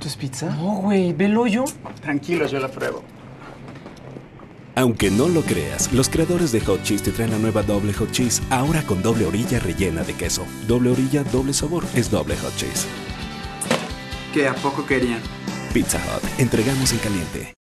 ¿Esto es pizza? No, güey, velo yo. Tranquilo, yo la pruebo. Aunque no lo creas, los creadores de Hot Cheese te traen la nueva doble Hot Cheese, ahora con doble orilla rellena de queso. Doble orilla, doble sabor, es doble Hot Cheese. ¿Qué? ¿A poco querían? Pizza Hut, entregamos en caliente.